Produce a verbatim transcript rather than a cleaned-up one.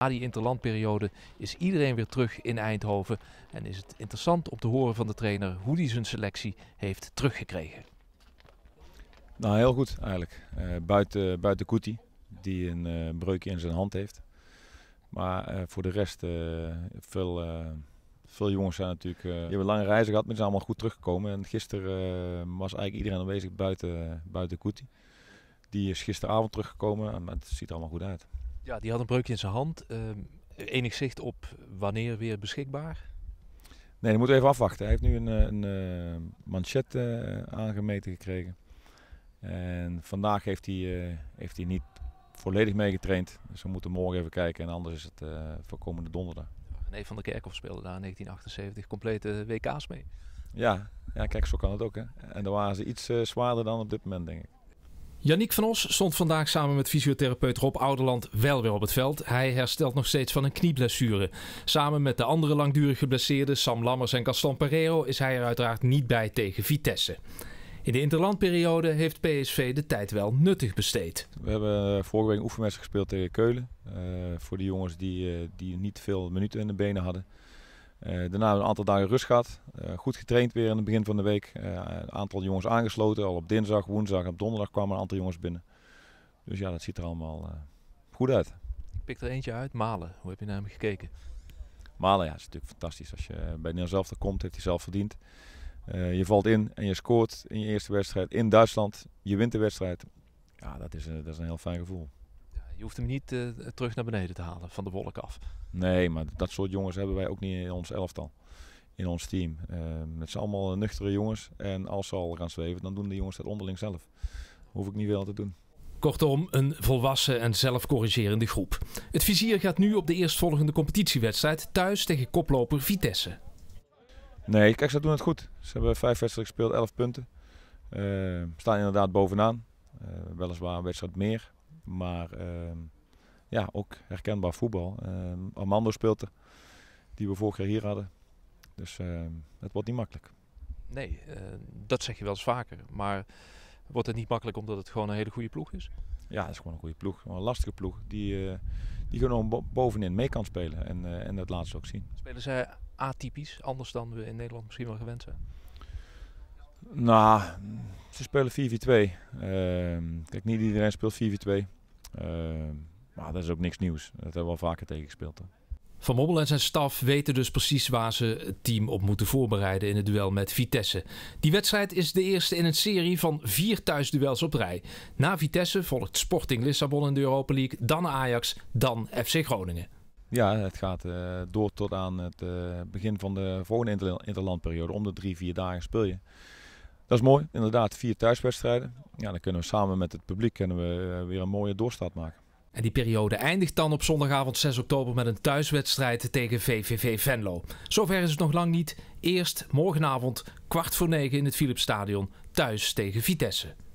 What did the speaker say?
Na die interlandperiode is iedereen weer terug in Eindhoven en is het interessant om te horen van de trainer hoe hij zijn selectie heeft teruggekregen. Nou, heel goed eigenlijk. Uh, buiten, buiten Kuti, die een uh, breukje in zijn hand heeft. Maar uh, voor de rest, uh, veel, uh, veel jongens zijn natuurlijk, uh, die hebben lange reizen gehad, maar die zijn allemaal goed teruggekomen. En gisteren uh, was eigenlijk iedereen aanwezig buiten, uh, buiten Kuti. Die is gisteravond teruggekomen en het ziet er allemaal goed uit. Ja, die had een breukje in zijn hand. Uh, enig zicht op wanneer weer beschikbaar? Nee, dat moeten we even afwachten. Hij heeft nu een, een, een manchet uh, aangemeten gekregen. En vandaag heeft hij, uh, heeft hij niet volledig meegetraind. Dus we moeten morgen even kijken en anders is het uh, voor komende donderdag. René van der Kerkhof speelde daar in negentien achtenzeventig complete W K's mee. Ja, ja, kijk, zo kan het ook. Hè. En daar waren ze iets uh, zwaarder dan op dit moment, denk ik. Yannick van Os stond vandaag samen met fysiotherapeut Rob Ouderland wel weer op het veld. Hij herstelt nog steeds van een knieblessure. Samen met de andere langdurig geblesseerden Sam Lammers en Gaston Pereiro is hij er uiteraard niet bij tegen Vitesse. In de interlandperiode heeft P S V de tijd wel nuttig besteed. We hebben vorige week een oefenwedstrijd gespeeld tegen Keulen. Uh, voor de jongens die, uh, die niet veel minuten in de benen hadden. Uh, daarna hebben we een aantal dagen rust gehad. Uh, goed getraind weer in het begin van de week. Uh, een aantal jongens aangesloten. Al op dinsdag, woensdag en op donderdag kwamen een aantal jongens binnen. Dus ja, dat ziet er allemaal uh, goed uit. Ik pik er eentje uit, Malen. Hoe heb je naar hem gekeken? Malen, ja, dat is natuurlijk fantastisch. Als je bij Nederland zelf komt, heeft hij zelf verdiend. Uh, je valt in en je scoort in je eerste wedstrijd in Duitsland. Je wint de wedstrijd. Ja, dat is, een, dat is een heel fijn gevoel. Ja, je hoeft hem niet uh, terug naar beneden te halen, van de wolk af. Nee, maar dat soort jongens hebben wij ook niet in ons elftal. In ons team. Uh, het zijn allemaal nuchtere jongens. En als ze al gaan zweven, dan doen de jongens dat onderling zelf. Hoef ik niet veel te doen. Kortom, een volwassen en zelfcorrigerende groep. Het vizier gaat nu op de eerstvolgende competitiewedstrijd thuis tegen koploper Vitesse. Nee, kijk, ze doen het goed. Ze hebben vijf wedstrijden gespeeld, elf punten. Uh, staan inderdaad bovenaan. Uh, weliswaar een wedstrijd meer. Maar uh, ja, ook herkenbaar voetbal. Uh, Armando speelt er, die we vorig jaar hier hadden. Dus uh, het wordt niet makkelijk. Nee, uh, dat zeg je wel eens vaker. Maar wordt het niet makkelijk omdat het gewoon een hele goede ploeg is? Ja, het is gewoon een goede ploeg. Een lastige ploeg die, uh, die gewoon bo bovenin mee kan spelen. En, uh, en dat laten ze ook zien. Spelen zij atypisch, anders dan we in Nederland misschien wel gewend zijn? Nou, ze spelen vier vier twee. Uh, kijk, niet iedereen speelt vier vier twee. Uh, maar dat is ook niks nieuws. Dat hebben we al vaker tegen gespeeld. Hoor. Van Bommel en zijn staf weten dus precies waar ze het team op moeten voorbereiden in het duel met Vitesse. Die wedstrijd is de eerste in een serie van vier thuisduels op rij. Na Vitesse volgt Sporting Lissabon in de Europa League, dan Ajax, dan F C Groningen. Ja, het gaat uh, door tot aan het uh, begin van de volgende inter interlandperiode. Om de drie, vier dagen speel je. Dat is mooi, inderdaad vier thuiswedstrijden. Ja, dan kunnen we samen met het publiek kunnen we, uh, weer een mooie doorstart maken. En die periode eindigt dan op zondagavond zes oktober met een thuiswedstrijd tegen V V V Venlo. Zover is het nog lang niet. Eerst morgenavond kwart voor negen in het Philipsstadion thuis tegen Vitesse.